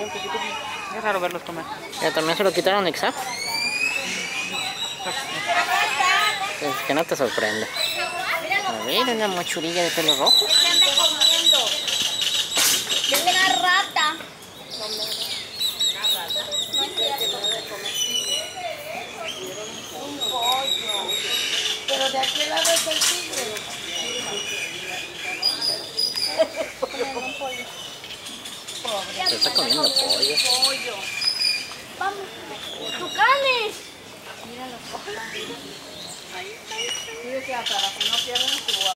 Es raro verlos comer. Ya también se lo quitaron Ixa. Es que no te sorprende. A ver, una mochurilla de pelo rojo. ¿Qué anda comiendo? Es una rata. No es cierto. Un pollo. Pero de aquel lado es el tigre. Un pollo. Pobre. Se está comiendo pollo. Vamos. ¡Tucanes! Mira los ojos. Ahí está. Dice que hasta si no pierden su